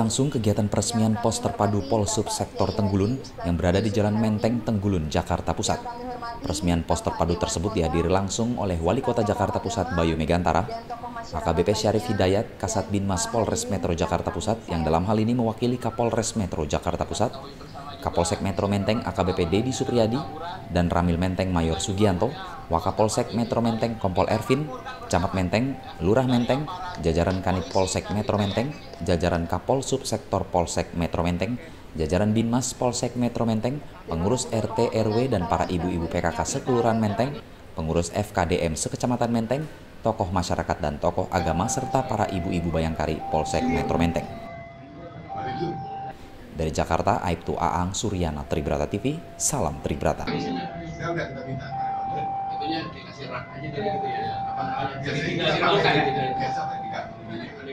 berlangsung kegiatan peresmian pos terpadu Polsub Sektor Tenggulun yang berada di Jalan Menteng, Tenggulun, Jakarta Pusat. Peresmian pos terpadu tersebut dihadiri langsung oleh Wali Kota Jakarta Pusat Bayu Megantara, AKBP Syarif Hidayat, Kasat Binmas Polres Metro Jakarta Pusat yang dalam hal ini mewakili Kapolres Metro Jakarta Pusat, Kapolsek Metro Menteng AKBP Dedi Supriyadi, dan Ramil Menteng Mayor Sugianto, Wakapolsek Metro Menteng Kompol Ervin, Camat Menteng, Lurah Menteng, jajaran Kanit Polsek Metro Menteng, jajaran Kapolsub Sektor Polsek Metro Menteng, jajaran Binmas Polsek Metro Menteng, pengurus RT RW dan para ibu-ibu PKK Sekelurahan Menteng, pengurus FKDM Sekecamatan Menteng, tokoh masyarakat dan tokoh agama serta para ibu-ibu Bayangkari Polsek Metro Menteng. Dari Jakarta, Aibtu Aang Suryana, Tribrata TV, salam Tribrata. Itunya dikasih rak aja dari gitu ya. Apa namanya? Biasa